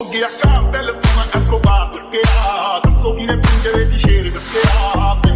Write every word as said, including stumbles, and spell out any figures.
ਗਿਆ ਕਾਤਲ ਤੂੰ ਐਸਕੋਬਾਰ ਚੱਕਿਆ ਦੱਸੋ ਕਿਨੇ ਪਿੰਜਰੇ ਦੀ ਸ਼ੇਰ ਰੱਖਿਆ